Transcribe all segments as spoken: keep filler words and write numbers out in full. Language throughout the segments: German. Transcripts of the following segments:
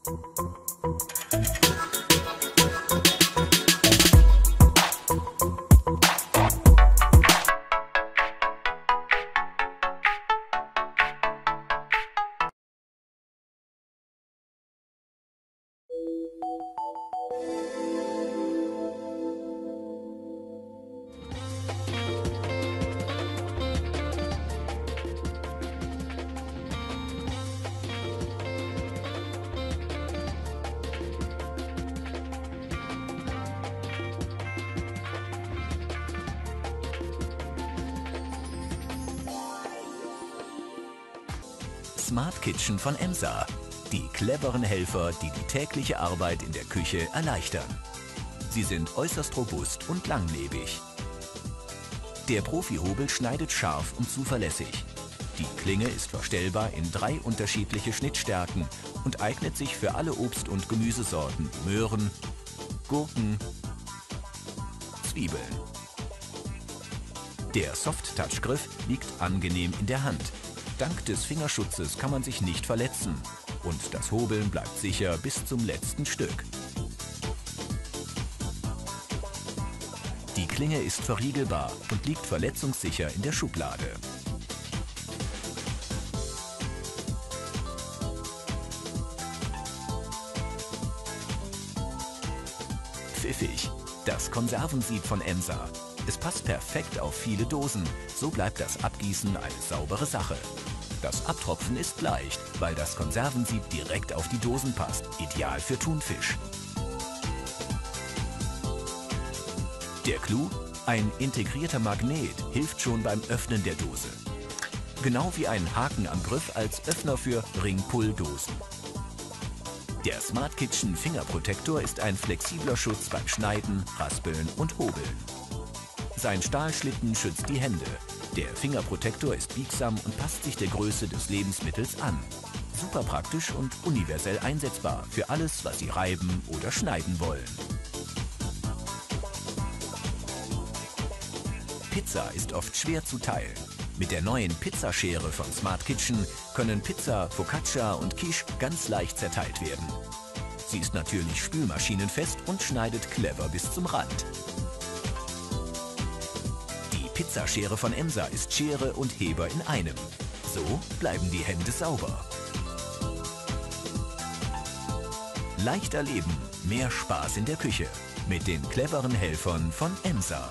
Smart Kitchen von Emsa. Die cleveren Helfer, die die tägliche Arbeit in der Küche erleichtern. Sie sind äußerst robust und langlebig. Der Profi-Hobel schneidet scharf und zuverlässig. Die Klinge ist verstellbar in drei unterschiedliche Schnittstärken und eignet sich für alle Obst- und Gemüsesorten wie Möhren, Gurken, Zwiebeln. Der Soft-Touch-Griff liegt angenehm in der Hand. Dank des Fingerschutzes kann man sich nicht verletzen und das Hobeln bleibt sicher bis zum letzten Stück. Die Klinge ist verriegelbar und liegt verletzungssicher in der Schublade. Pfiffig, das Konservensieb von Emsa. Es passt perfekt auf viele Dosen, so bleibt das Abgießen eine saubere Sache. Das Abtropfen ist leicht, weil das Konservensieb direkt auf die Dosen passt, ideal für Thunfisch. Der Clou? Ein integrierter Magnet hilft schon beim Öffnen der Dose. Genau wie ein Haken am Griff als Öffner für Ring-Pull-Dosen. Der Smart Kitchen Fingerprotektor ist ein flexibler Schutz beim Schneiden, Raspeln und Hobeln. Sein Stahlschlitten schützt die Hände. Der Fingerprotektor ist biegsam und passt sich der Größe des Lebensmittels an. Super praktisch und universell einsetzbar für alles, was Sie reiben oder schneiden wollen. Pizza ist oft schwer zu teilen. Mit der neuen Pizzaschere von Smart Kitchen können Pizza, Focaccia und Quiche ganz leicht zerteilt werden. Sie ist natürlich spülmaschinenfest und schneidet clever bis zum Rand. Die Pizzaschere von Emsa ist Schere und Heber in einem. So bleiben die Hände sauber. Leichter leben, mehr Spaß in der Küche. Mit den cleveren Helfern von Emsa.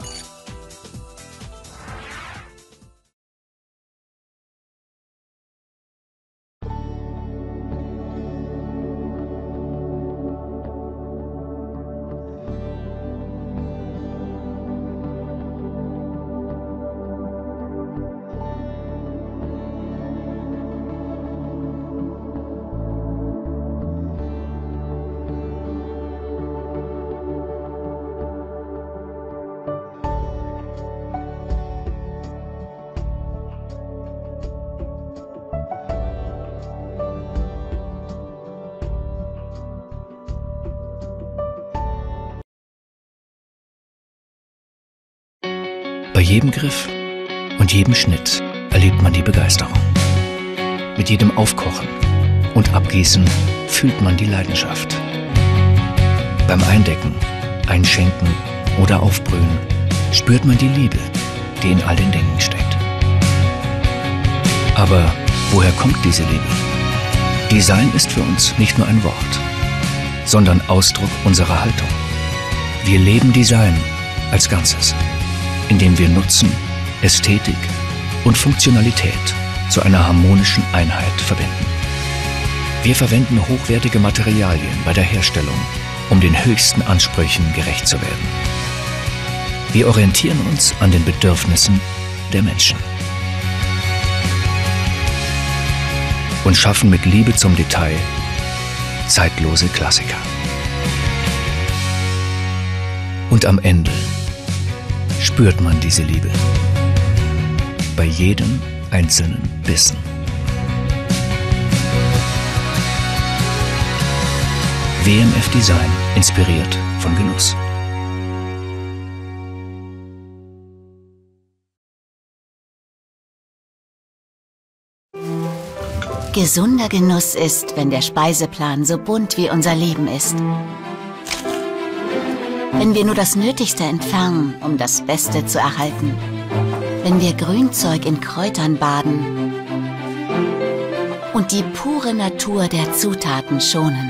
Bei jedem Griff und jedem Schnitt erlebt man die Begeisterung. Mit jedem Aufkochen und Abgießen fühlt man die Leidenschaft. Beim Eindecken, Einschenken oder Aufbrühen spürt man die Liebe, die in all den Dingen steckt. Aber woher kommt diese Liebe? Design ist für uns nicht nur ein Wort, sondern Ausdruck unserer Haltung. Wir leben Design als Ganzes, indem wir Nutzen, Ästhetik und Funktionalität zu einer harmonischen Einheit verbinden. Wir verwenden hochwertige Materialien bei der Herstellung, um den höchsten Ansprüchen gerecht zu werden. Wir orientieren uns an den Bedürfnissen der Menschen und schaffen mit Liebe zum Detail zeitlose Klassiker. Und am Ende spürt man diese Liebe bei jedem einzelnen Bissen. W M F Design, inspiriert von Genuss. Gesunder Genuss ist, wenn der Speiseplan so bunt wie unser Leben ist. Wenn wir nur das Nötigste entfernen, um das Beste zu erhalten. Wenn wir Grünzeug in Kräutern baden und die pure Natur der Zutaten schonen.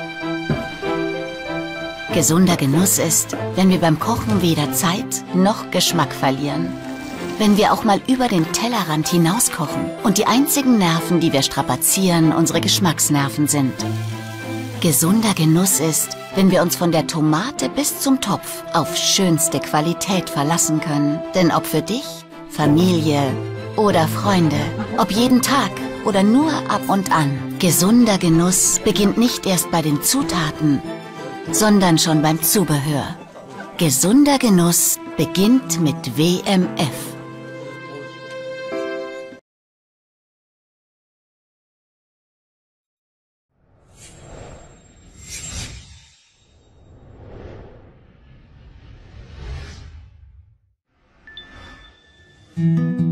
Gesunder Genuss ist, wenn wir beim Kochen weder Zeit noch Geschmack verlieren. Wenn wir auch mal über den Tellerrand hinaus kochen und die einzigen Nerven, die wir strapazieren, unsere Geschmacksnerven sind. Gesunder Genuss ist, wenn wir uns von der Tomate bis zum Topf auf schönste Qualität verlassen können. Denn ob für dich, Familie oder Freunde, ob jeden Tag oder nur ab und an, gesunder Genuss beginnt nicht erst bei den Zutaten, sondern schon beim Zubehör. Gesunder Genuss beginnt mit W M F. Thank you.